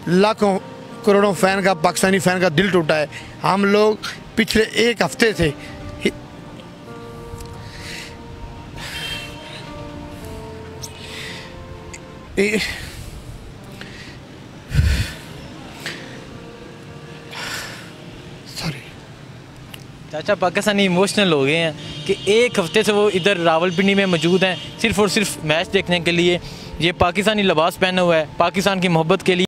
लाखों करोड़ों फ़ैन का, पाकिस्तानी फ़ैन का दिल टूटा है। हम लोग पिछले एक हफ्ते से चाचा पाकिस्तानी इमोशनल हो गए हैं कि एक हफ्ते से वो इधर रावलपिंडी में मौजूद हैं सिर्फ़ और सिर्फ मैच देखने के लिए। ये पाकिस्तानी लिबास पहना हुआ है पाकिस्तान की मोहब्बत के लिए।